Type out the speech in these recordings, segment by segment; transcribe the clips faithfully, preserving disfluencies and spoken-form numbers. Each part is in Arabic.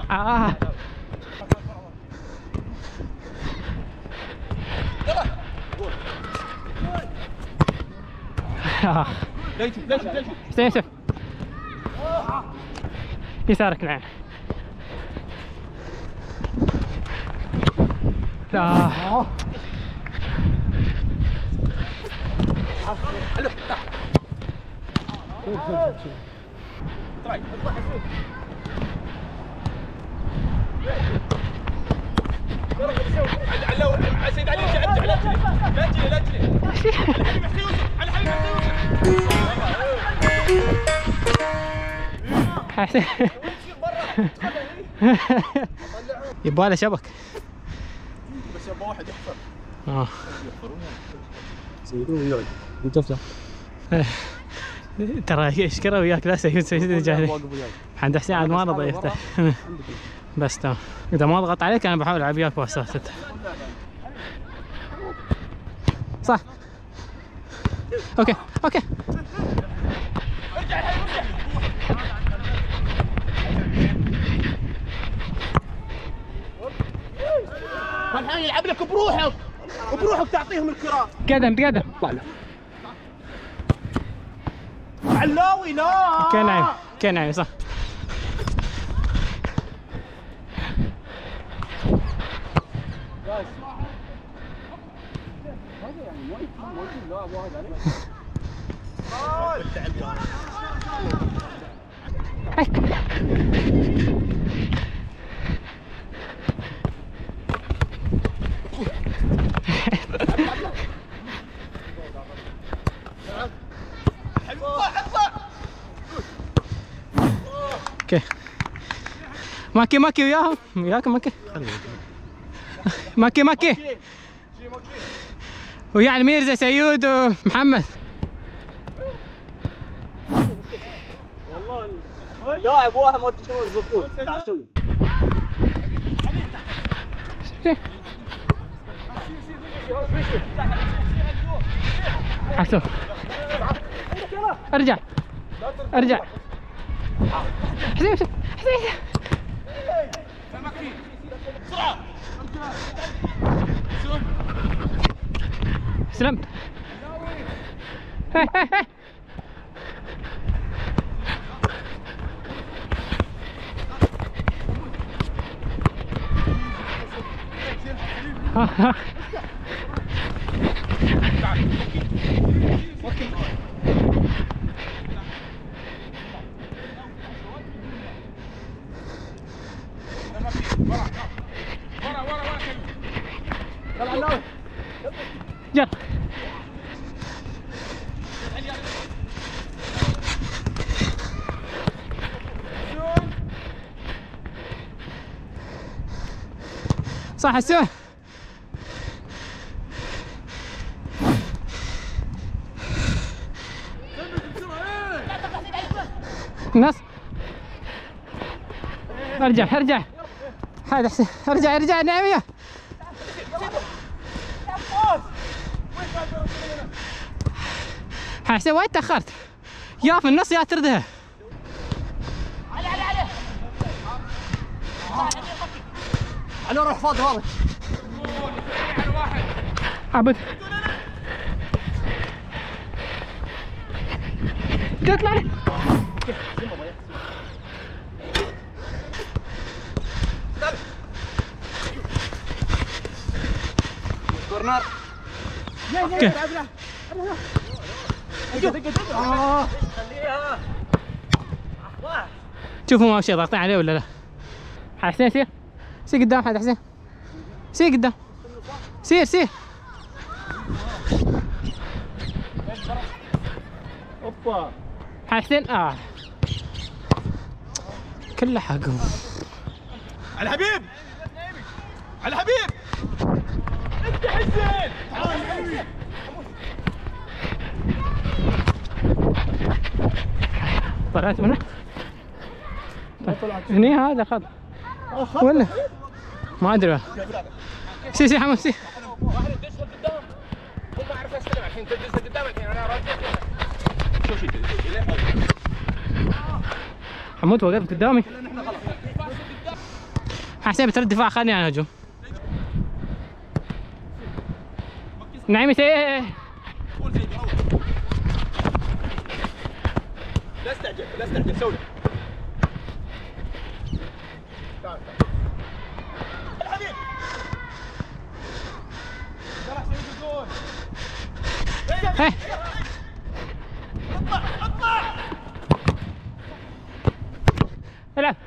آه. آه. حسين يوسف يسارك العين. لا سيد علي ارجع ارجع لا تجري لا تجري لا تجري على حبيب يوسف على حبيب حسين يبغى له شبك بس يبغى واحد يحفر. اه سيدون يقعد وتفتح ترى اشكره وياك لا سيد سيد جاهلي عند حسين عاد ما رضى يفتح بس تمام. اذا ما ضغط عليك انا بحاول العب وياك بواسطته صح. اوكي اوكي الحين يلعب لك بروحك بروحك تعطيهم الكرة. قدم قدم طلع له علاوي لا كان نايم كان نايم صح. اوكي ماكي ماكي وياهم وياك ماكي ماكي ماكي ويا الميرزا سيود ومحمد. والله لاعب واحد ما تشوف الزبون تعال سوي حسو ارجع ارجع حسين حسين بسرعة سلمت. يلا صح حسون النص ارجع ارجع هذا حسين ارجع ارجع نعم. حسين وايد تاخرت يا في النص يا تردها. علي علي علي انا روح فاضي والله عبد تطلع لي كورنر شوفوا ما شي ضاغطين عليه ولا لا. حسين سير سير قدام حد حسين سير قدام سير سير اوبا حسين اه كله حقهم. على حبيب على حبيب انت حسين تعال يا حبيبي طلعت منه هني هذا خط ولا ما ادري. سي سي حمد سي واحد يدش قدام ما اعرف استلم الحين تدش قدام الحين انا راجع شوف شو حمود وقفت قدامي حسين بترد دفاع، خليني انا هجوم. نعيمة ايه؟ لا استعجل لا استعجل، سوي تعال الحبيب راح سوي الجول. هي اطلع اطلع العب.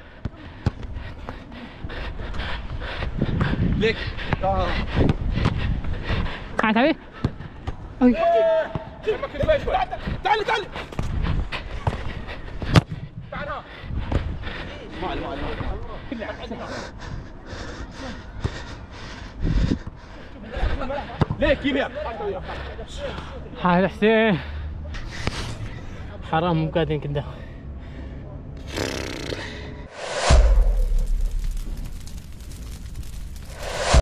ليك تعال تعال. همك شوي شوي. تعال تعال تعال ها. مال مال ليك جيب يا هذا حسين حرام مو قاعدين كده.